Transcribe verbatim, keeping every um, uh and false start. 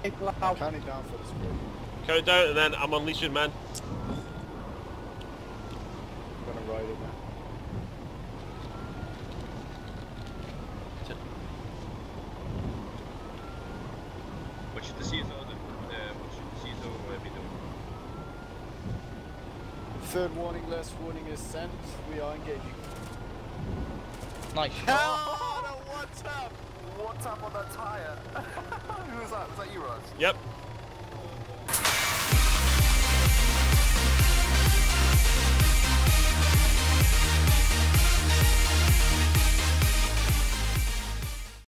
Count it down for the sprint. Count it down and then I'm unleashing, man. I'm gonna ride it now. What should the C I S O do? Uh, what should the C I S O uh, be doing? Third warning, last warning is sent. We are engaging. Nice. Oh, no, one tap! One tap on that tyre. Who was that? Was that you, Russ? Yep.